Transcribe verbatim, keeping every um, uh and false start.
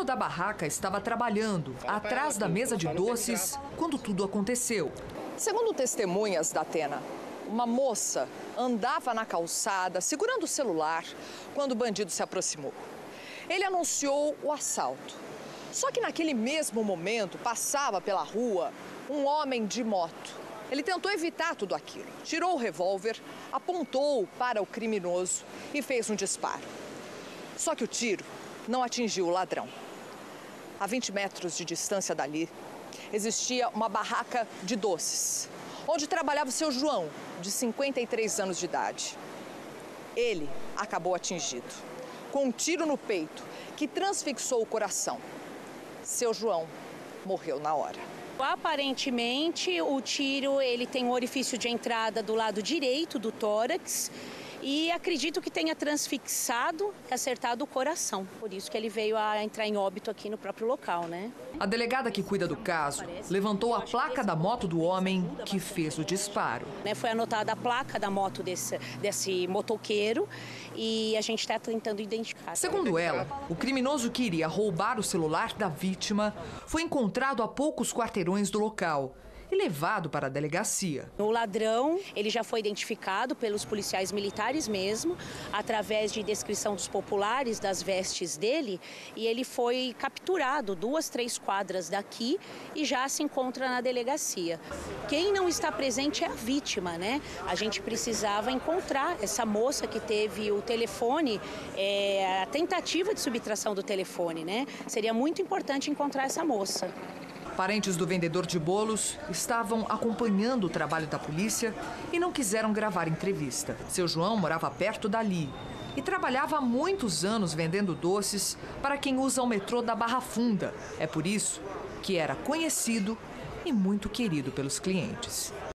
da barraca estava trabalhando atrás da mesa de doces quando tudo aconteceu. Segundo testemunhas da Atena, uma moça andava na calçada segurando o celular quando o bandido se aproximou. Ele anunciou o assalto. Só que naquele mesmo momento passava pela rua um homem de moto. Ele tentou evitar tudo aquilo, tirou o revólver, apontou para o criminoso e fez um disparo. Só que o tiro não atingiu o ladrão. A vinte metros de distância dali, existia uma barraca de doces, onde trabalhava o seu João, de cinquenta e três anos de idade. Ele acabou atingido, com um tiro no peito, que transfixou o coração. Seu João morreu na hora. Aparentemente, o tiro ele tem um orifício de entrada do lado direito do tórax e acredito que tenha transfixado e acertado o coração. Por isso que ele veio a entrar em óbito aqui no próprio local, né? A delegada que cuida do caso levantou a placa da moto do homem que fez o disparo. Foi anotada a placa da moto desse, desse motoqueiro e a gente está tentando identificar. Segundo ela, o criminoso que iria roubar o celular da vítima foi encontrado a poucos quarteirões do local e levado para a delegacia. O ladrão, ele já foi identificado pelos policiais militares mesmo, através de descrição dos populares das vestes dele, e ele foi capturado duas, três quadras daqui e já se encontra na delegacia. Quem não está presente é a vítima, né? A gente precisava encontrar essa moça que teve o telefone, é, a tentativa de subtração do telefone, né? Seria muito importante encontrar essa moça. Parentes do vendedor de bolos estavam acompanhando o trabalho da polícia e não quiseram gravar entrevista. Seu João morava perto dali e trabalhava há muitos anos vendendo doces para quem usa o metrô da Barra Funda. É por isso que era conhecido e muito querido pelos clientes.